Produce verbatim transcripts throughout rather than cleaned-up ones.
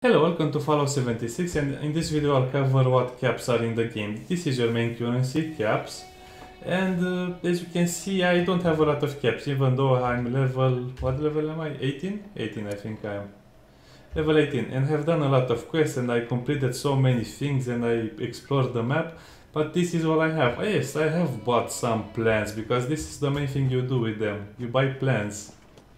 Hello, welcome to Fallout seventy-six, and in this video I'll cover what caps are in the game. This is your main currency, caps, and uh, as you can see I don't have a lot of caps, even though I'm level... what level am I? eighteen? eighteen I think I am. Level eighteen, and have done a lot of quests, and I completed so many things, and I explored the map, but this is all I have. Oh, yes, I have bought some plants, because this is the main thing you do with them. You buy plants.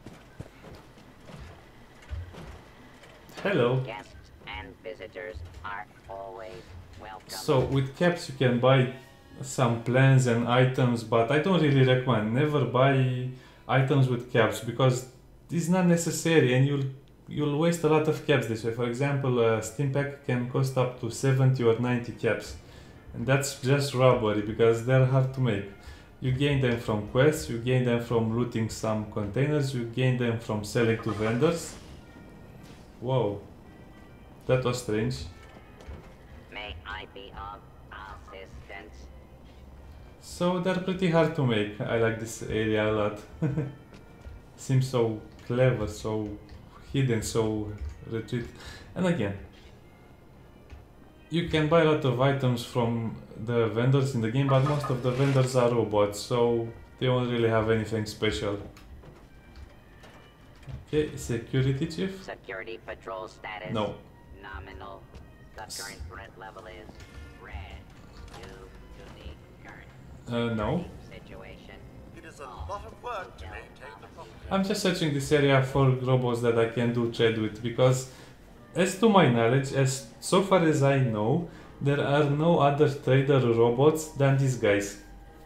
Hello. Guests and visitors are always welcome. So with caps you can buy some plants and items, but I don't really recommend. Never buy items with caps because it's not necessary, and you'll you'll waste a lot of caps this way. For example, a steam pack can cost up to seventy or ninety caps, and that's just robbery because they're hard to make. You gain them from quests, you gain them from looting some containers, you gain them from selling to vendors. Whoa, that was strange. May I be of assistance? So they're pretty hard to make. I like this area a lot. Seems so clever, so hidden, so retreat. And again, you can buy a lot of items from the vendors in the game, but most of the vendors are robots, so they don't really have anything special. Okay, security chief? Security patrol status. No. Nominal. The current threat level is red. Due to the current Uh, no. situation. It is a lot of work to maintain the property. I'm just searching this area for robots that I can do trade with, because as to my knowledge, as so far as I know, there are no other trader robots than these guys.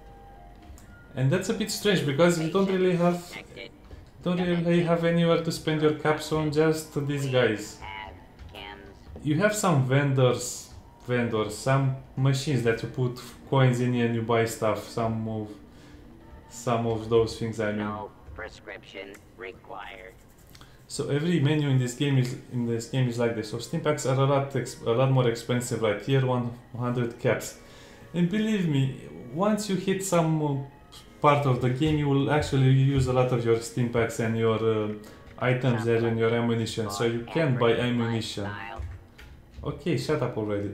And that's a bit strange because you don't really have Connected. don't really have anywhere to spend your caps on, just these guys. Have cans. You have some vendors, vendors, some machines that you put coins in and you buy stuff, some of some of those things I mean. No prescription required. So every menu in this game is in this game is like this. So steam packs are a lot ex a lot more expensive, like here one hundred caps. And believe me, once you hit some uh, part of the game, you will actually use a lot of your steam packs and your uh, items there and your ammunition. So you can buy ammunition. Okay, shut up already.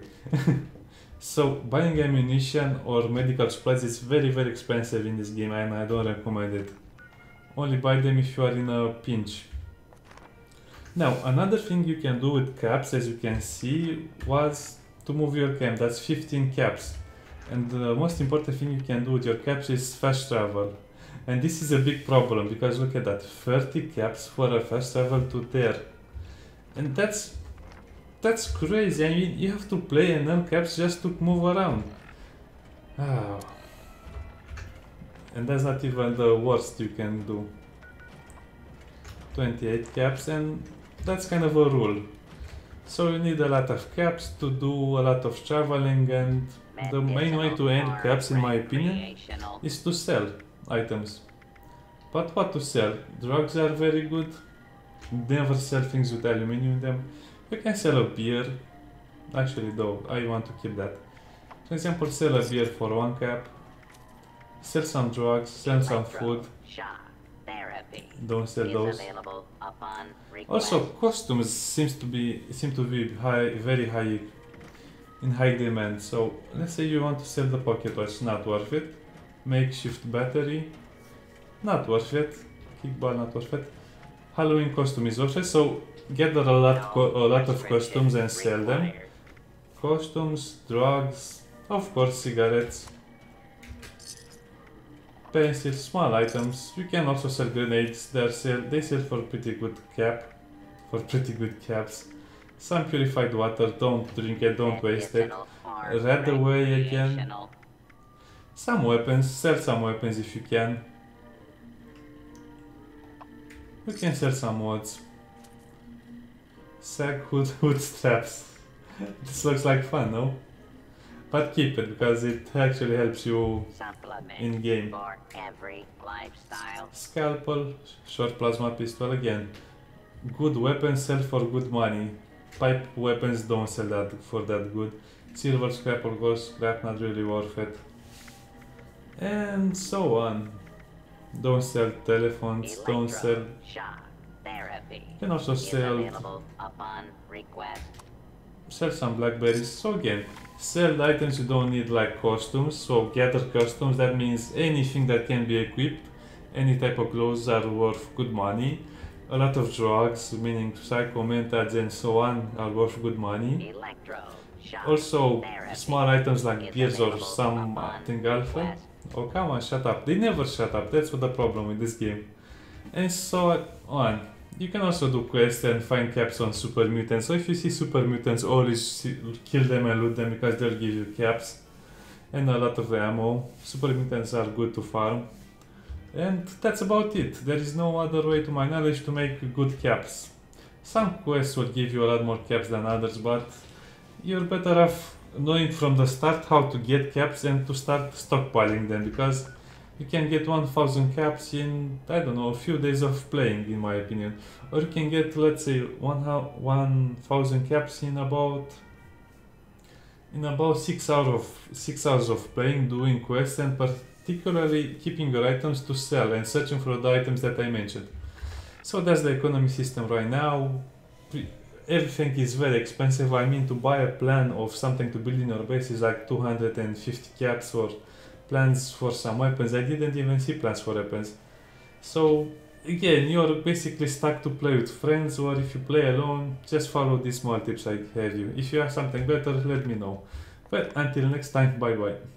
So buying ammunition or medical supplies is very very expensive in this game, and I don't recommend it. Only buy them if you are in a pinch. Now, another thing you can do with caps, as you can see, was to move your camp. That's fifteen caps. And the most important thing you can do with your caps is fast travel. And this is a big problem, because look at that, thirty caps for a fast travel to there. And that's that's crazy. I mean, you have to play and earn caps just to move around. Ah. And that's not even the worst you can do. twenty-eight caps, and that's kind of a rule. So you need a lot of caps to do a lot of traveling, and the main way to earn caps, in my opinion, is to sell items. But what to sell? Drugs are very good. Never sell things with aluminum in them. You can sell a beer. Actually though, I want to keep that. For example, sell a beer for one cap. Sell some drugs, sell some food. Don't sell those. Also, costumes seems to be seem to be high, very high, in high demand. So let's say you want to sell the pocket watch, not worth it. Makeshift battery, not worth it. Kickball, not worth it. Halloween costume is worth it. So gather a lot, co a lot of costumes and sell them. Costumes, drugs, of course, cigarettes. Pencils, small items. You can also sell grenades. They sell, they sell for pretty good cap, for pretty good caps. Some purified water. Don't drink it. Don't waste it. Red away again. Some weapons. Sell some weapons if you can. You can sell some mods. Sack hood, hood straps. This looks like fun, no? But keep it, because it actually helps you in game. Scalpel, short plasma pistol again. Good weapons sell for good money. Pipe weapons don't sell that for that good. Silver scrap or gold scrap, not really worth it. And so on. Don't sell telephones, don't sell... You can also sell request. Sell some blackberries. So again, sell the items you don't need, like costumes. So gather costumes, that means anything that can be equipped, any type of clothes are worth good money. A lot of drugs, meaning psycho mentads and so on, are worth good money. Electro shock Also, therapy small items like is beers or available some upon acting alpha. request. Oh come on, shut up. They never shut up, that's what the problem with this game. And so on. You can also do quests and find caps on super mutants. So if you see super mutants, always see, kill them and loot them because they'll give you caps and a lot of ammo. Super mutants are good to farm. And that's about it. There is no other way to my knowledge to make good caps. Some quests will give you a lot more caps than others, but you're better off knowing from the start how to get caps and to start stockpiling them, because you can get one thousand caps in, I don't know, a few days of playing, in my opinion. Or you can get, let's say, one thousand caps in about in about six hours of six hours of playing, doing quests, and particularly keeping your items to sell and searching for the items that I mentioned. So that's the economy system right now. Everything is very expensive. I mean, to buy a plan of something to build in your base is like two hundred fifty caps, or plans for some weapons. I didn't even see plans for weapons. So again, you're basically stuck to play with friends, or if you play alone, just follow these small tips I have you. If you have something better, let me know. But until next time, bye bye.